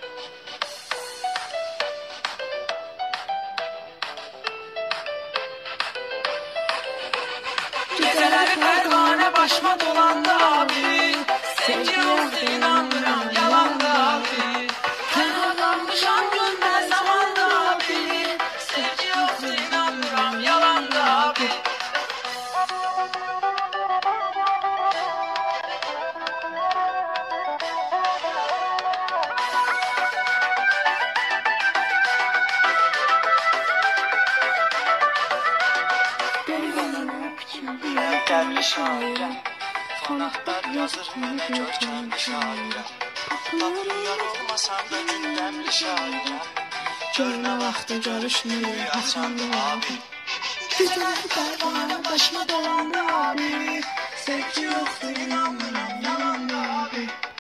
Geceleri pervane başıma dolandı abi. Sevgi yoktu inanmıram yalandı abi. Tenhalanmışam gönlüme zamandı abi. Sevgi yoktu inanmıram yalandı abi. Qəmli şairəm, fanatlar yazır mənə görkəmli şairəm. Tapılar yar olmasam da gündəmli şairəm. Görmə vaxtı görüşmürük, açandı abi. Geceleri pervane başıma dolandı abi. Sevgi yoktu inanmıram yalandı